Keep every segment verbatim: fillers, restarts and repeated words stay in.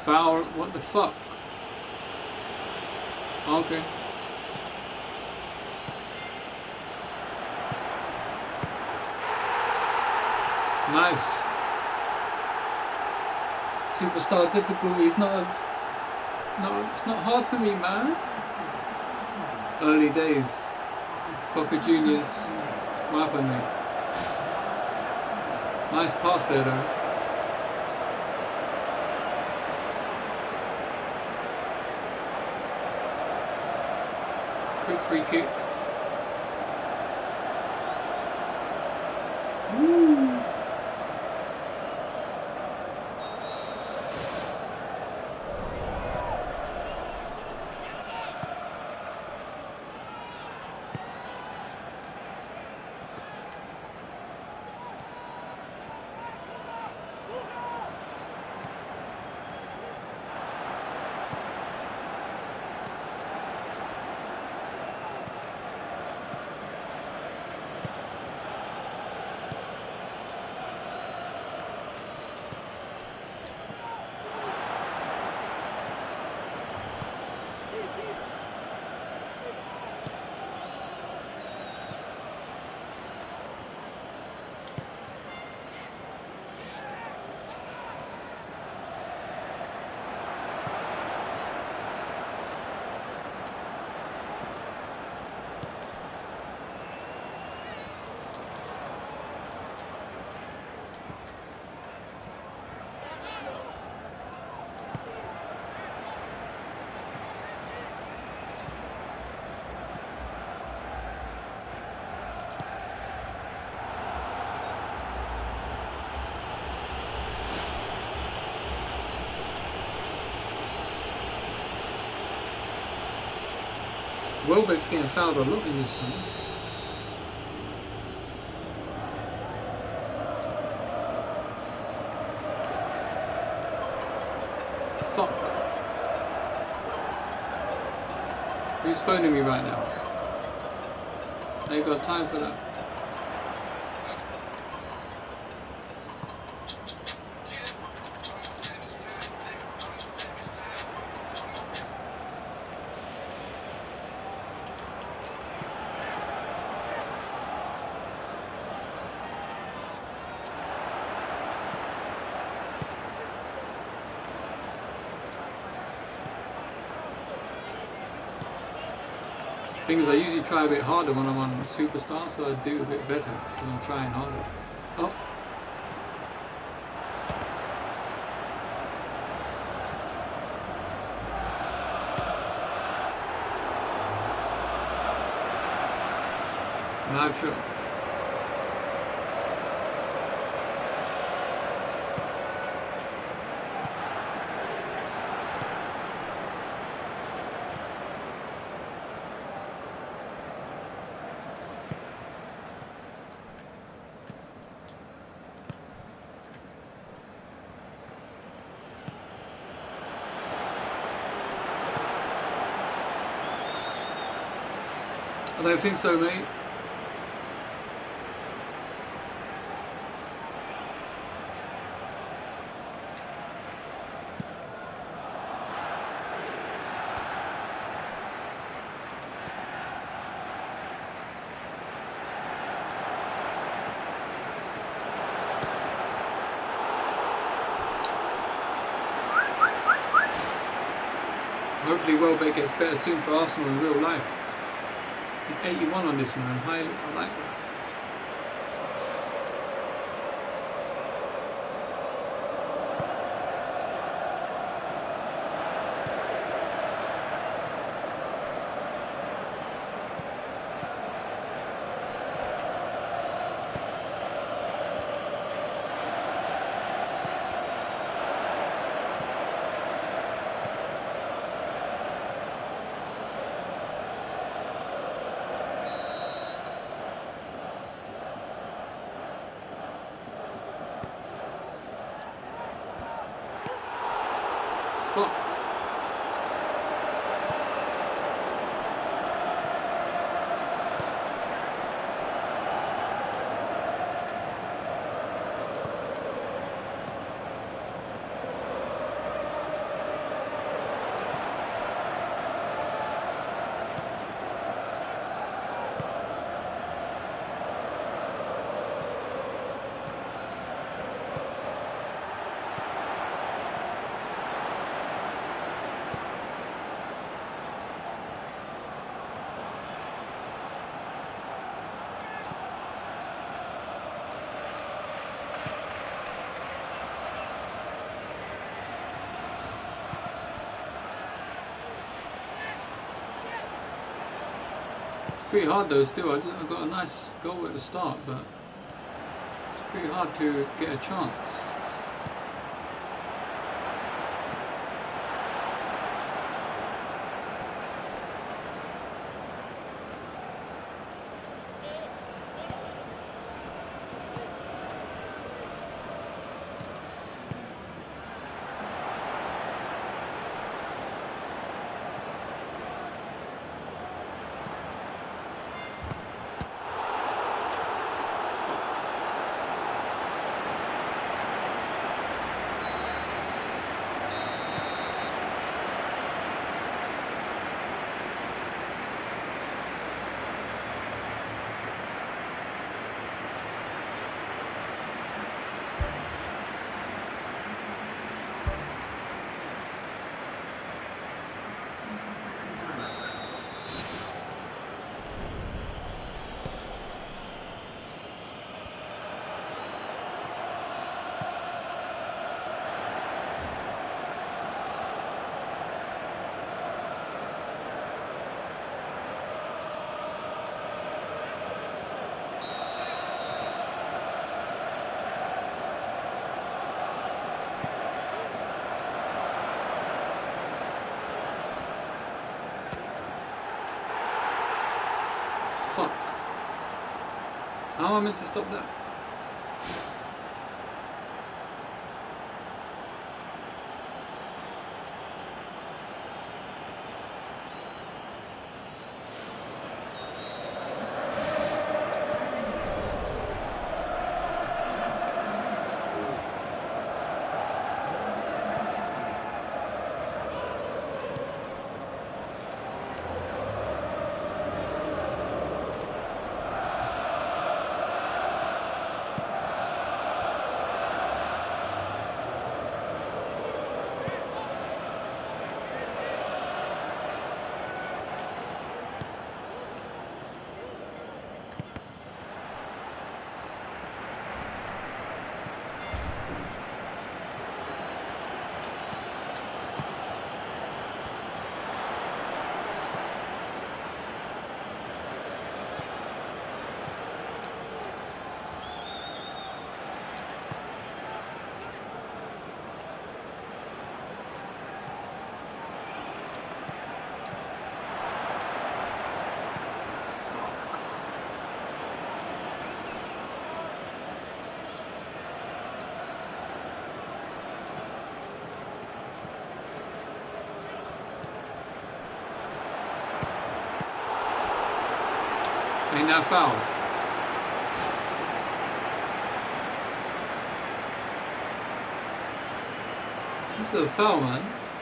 Foul, what the fuck? Okay. Nice. Superstar difficulty is not a, no, it's not hard for me, man. Early days. Boca Juniors. What happened, mate? Nice pass there, though. Quick free kick. Woo. Welbeck's getting fouled a lot in this one. Fuck. Who's phoning me right now? I ain't got time for that. Thing is, I usually try a bit harder when I'm on Superstar, so I do a bit better because I'm trying harder. Oh. Not sure. I don't think so, mate. Hopefully Welbeck gets better soon for Arsenal in real life. He's eighty-one on this, man. High, I like that. pretty hard though still. I, I got a nice goal at the start, but it's pretty hard to get a chance. Fuck. How am I meant to stop that? Ain't that foul? This is a foul, man.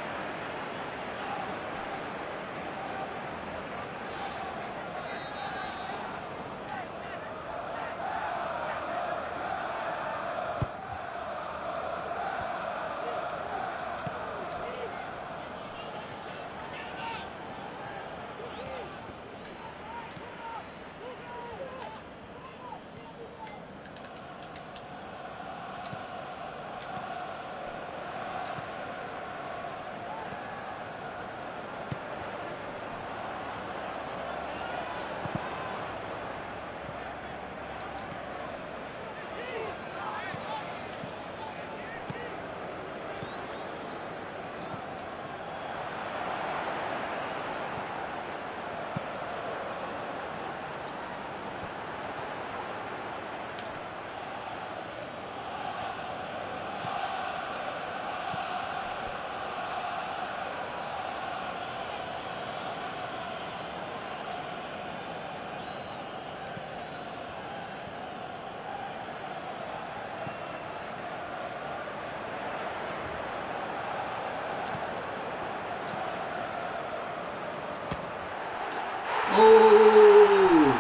Oh!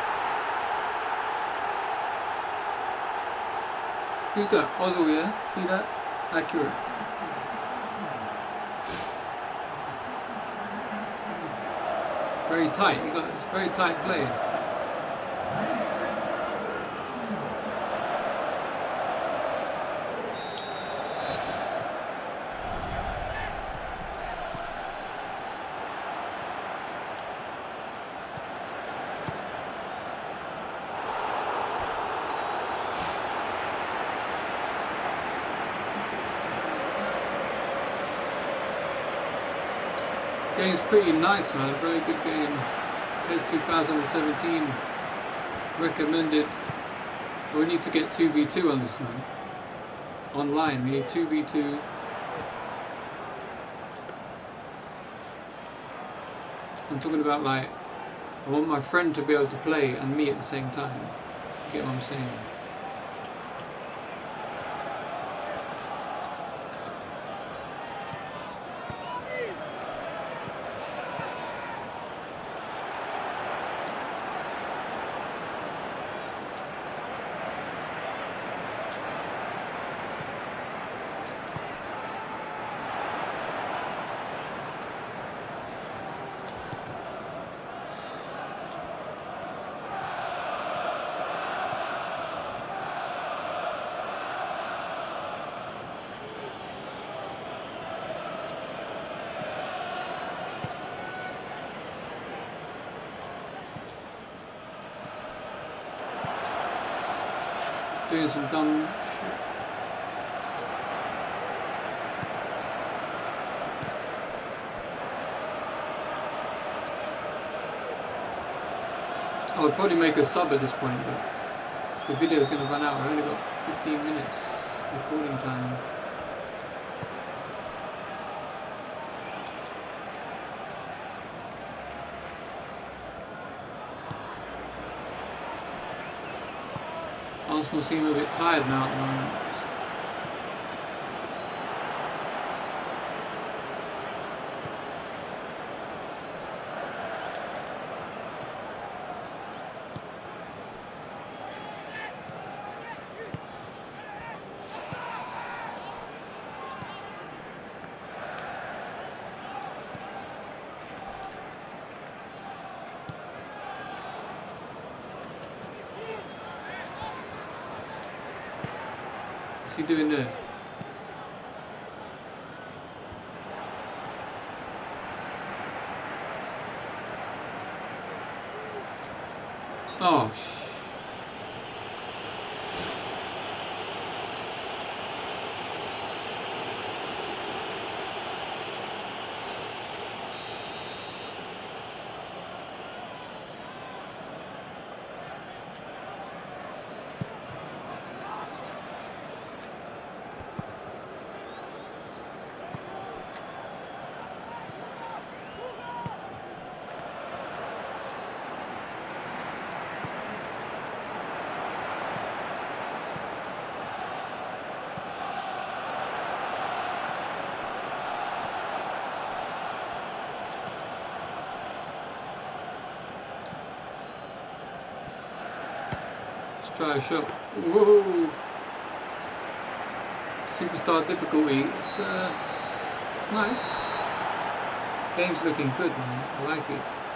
Who's that? Ozil, yeah? See that? Accurate. Very tight. You got it's very tight play. Game's pretty nice, man. A very good game. P E S two thousand seventeen. Recommended. But we need to get two v two on this one. Online, we need two v two. I'm talking about, like, I want my friend to be able to play and me at the same time. You get what I'm saying? Doing some dumb shit. I would probably make a sub at this point, but the video is going to run out. I only got fifteen minutes recording time. Arsenal seem a bit tired now at the moment. What's he doing there? Oh, sh Try a shot. Whoa! Superstar difficulty. It's uh, it's nice. Game's looking good, man. I like it.